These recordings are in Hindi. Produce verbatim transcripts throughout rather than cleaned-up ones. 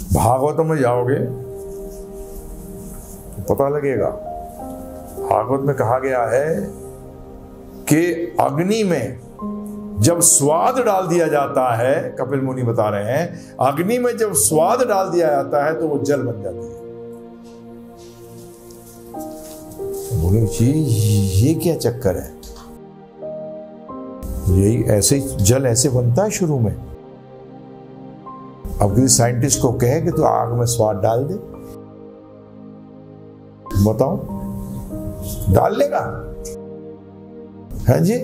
भागवत में जाओगे तो पता लगेगा। भागवत में कहा गया है कि अग्नि में जब स्वाद डाल दिया जाता है, कपिल मुनि बता रहे हैं, अग्नि में जब स्वाद डाल दिया जाता है तो वो जल बन जाती है। बोले जी ये क्या चक्कर है? यही ऐसे जल ऐसे बनता है शुरू में। अब किसी साइंटिस्ट को कहे कि तू आग में स्वाद डाल दे, बताओ डाल लेगा? है जी।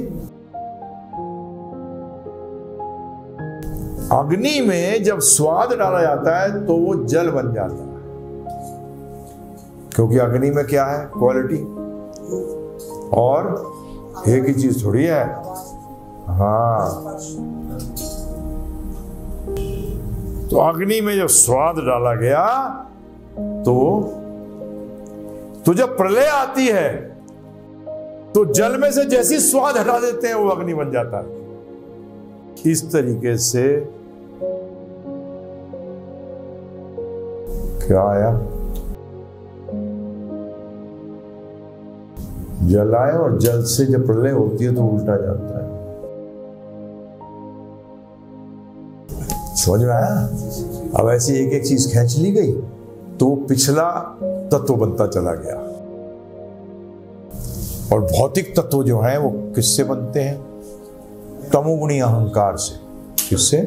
अग्नि में जब स्वाद डाला जाता है तो वो जल बन जाता है, क्योंकि अग्नि में क्या है? क्वालिटी। और एक ही चीज थोड़ी है। हाँ, तो अग्नि में जब स्वाद डाला गया तो तो जब प्रलय आती है तो जल में से जैसी स्वाद हटा देते हैं वो अग्नि बन जाता है। इस तरीके से क्या आया? जल आए, और जल से जब प्रलय होती है तो उल्टा जाता है। समझ में आया? अब ऐसी एक एक चीज खींच ली गई तो पिछला तत्व बनता चला गया। और भौतिक तत्व जो हैं वो किससे बनते हैं? तमोगुणी अहंकार से। किससे?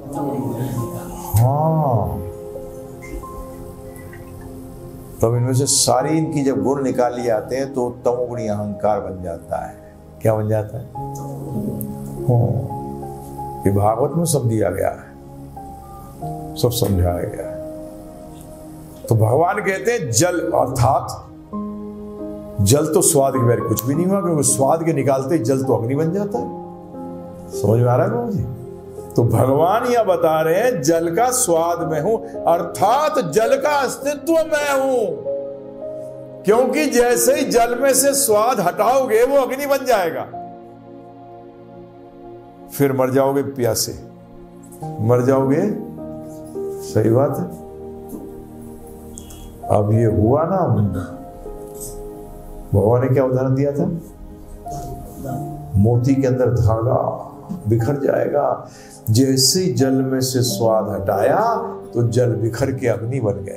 हाँ, तब इनमें से सारी इनकी जब गुण निकाली जाते हैं तो तमोगुणी अहंकार बन जाता है। क्या बन जाता है? हाँ, ये भागवत में सब दिया गया है, सब समझाया गया है। तो भगवान कहते हैं जल, अर्थात जल तो स्वाद के बगैर कुछ भी नहीं हुआ, क्योंकि स्वाद के निकालते ही जल तो अग्नि बन जाता है। समझ में आ रहा है बाबू जी? तो भगवान यह बता रहे हैं जल का स्वाद मैं हूं, अर्थात जल का अस्तित्व मैं हूं। क्योंकि जैसे ही जल में से स्वाद हटाओगे वो अग्नि बन जाएगा, फिर मर जाओगे प्यासे, मर जाओगे। सही बात है। अब ये हुआ ना, भगवान ने क्या उदाहरण दिया था? मोती के अंदर धागा बिखर जाएगा, जैसे ही जल में से स्वाद हटाया तो जल बिखर के अग्नि बन गया।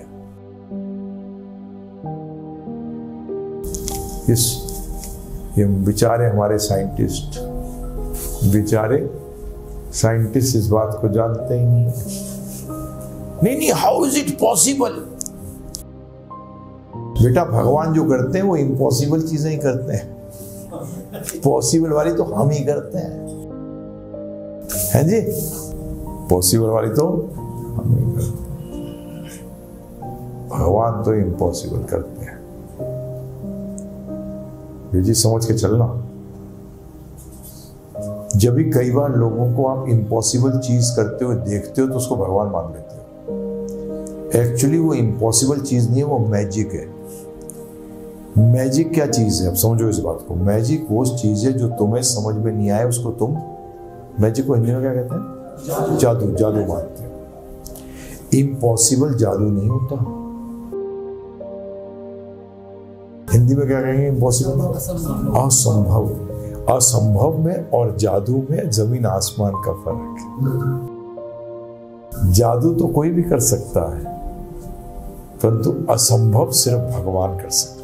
इस ये बेचारे हमारे साइंटिस्ट, बेचारे साइंटिस्ट इस बात को जानते ही नहीं। नहीं नहीं, हाउ इज इट पॉसिबल? बेटा भगवान जो करते हैं वो इम्पॉसिबल चीजें ही करते हैं, पॉसिबल वाली तो हम ही करते हैं। हैं जी? पॉसिबल वाली तो हम ही करते हैं, भगवान तो इम्पॉसिबल करते हैं। ये चीज समझ के चलना। जब भी कई बार लोगों को आप इम्पॉसिबल चीज करते हुए देखते हो तो उसको भगवान मान लेते हो। एक्चुअली वो इम्पॉसिबल चीज नहीं है, वो मैजिक है। मैजिक क्या चीज है? अब समझो इस बात को। मैजिक वो चीज है जो तुम्हें समझ में नहीं आए उसको तुम, मैजिक को हिंदी में क्या कहते हैं? जादू। जादू मानते हैं। इम्पॉसिबल जादू नहीं होता। हिंदी में क्या कहेंगे? इम्पॉसिबल, असंभव। असंभव में और जादू में जमीन आसमान का फर्क है। जादू तो कोई भी कर सकता है, परंतु असंभव सिर्फ भगवान कर सकते हैं।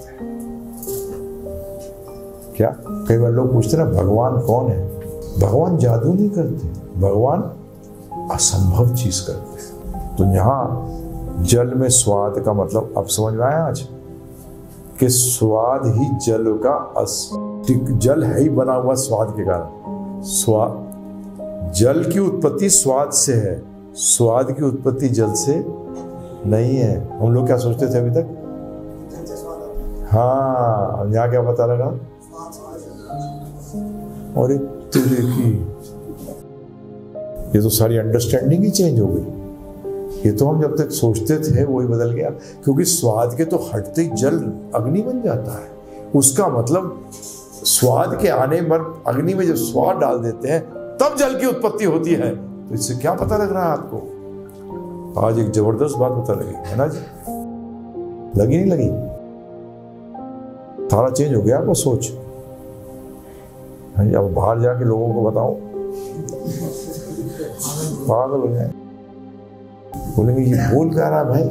क्या कई बार लोग पूछते हैं ना भगवान कौन है? भगवान जादू नहीं करते, भगवान असंभव चीज करते हैं। तो यहां जल में स्वाद का मतलब अब समझ में आया आज कि स्वाद ही जल का अस्तित्व, जल है ही बना हुआ स्वाद के कारण। स्वाद, जल की उत्पत्ति स्वाद से है, स्वाद की उत्पत्ति जल से नहीं है। हम लोग क्या सोचते थे अभी तक? हाँ, यहां क्या पता लगा? और तुझे की ये तो सारी अंडरस्टैंडिंग ही चेंज हो गई। ये तो हम जब तक सोचते थे वही बदल गया, क्योंकि स्वाद के तो हटते ही जल अग्नि बन जाता है। उसका मतलब स्वाद के आने पर अग्नि में जब स्वाद डाल देते हैं तब जल की उत्पत्ति होती है। तो इससे क्या पता लग रहा है आपको? आज एक जबरदस्त बात पता लगी है ना जी, लगी नहीं लगी? सारा चेंज हो गया आपका सोच। अब बाहर जाके लोगों को बताओ, पागल हो जाए, बोलेंगे ये बोल क्या रहा भाई।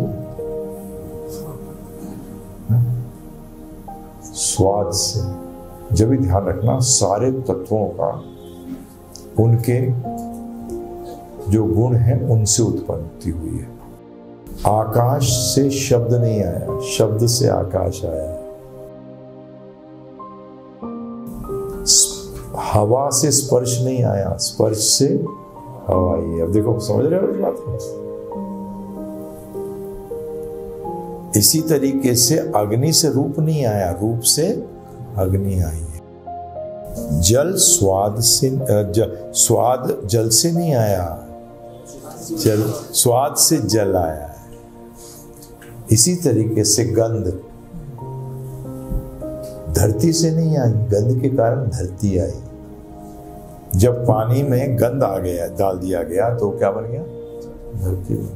स्वाद से जब भी ध्यान रखना, सारे तत्वों का उनके जो गुण हैं उनसे उत्पत्ति हुई है। आकाश से शब्द नहीं आया, शब्द से आकाश आया। हवा से स्पर्श नहीं आया, स्पर्श से हवा आई। अब देखो, समझ रहे हो इस बात को? इसी तरीके से अग्नि से रूप नहीं आया, रूप से अग्नि आई है। जल स्वाद से ज, स्वाद जल से नहीं आया, जल स्वाद से जल आया है। इसी तरीके से गंध धरती से नहीं आई, गंध के कारण धरती आई। जब पानी में गंध आ गया, डाल दिया गया, तो क्या बन गया? धरती बन गया।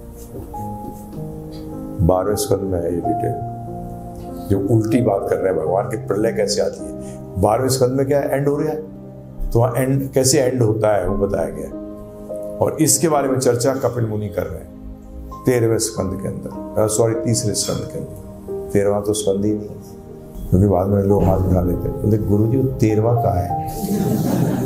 बारहवें स्कंद में है ये डिटेल, जो उल्टी बात कर रहे हैं भगवान की प्रलय कैसे आती है। बारहवें स्कंद में क्या एंड हो रहा है, तो वहां एंड कैसे एंड होता है वो बताया गया, और इसके बारे में चर्चा कपिल मुनि कर रहे हैं तेरहवें स्कंद के अंदर, सॉरी तीसरे स्कंद के अंदर। तेरहवां तो स्कंद ही नहीं, क्योंकि बाद में लोग हाथ उठा लेते हैं, बोलते गुरु जी तेरहवां कहाँ है?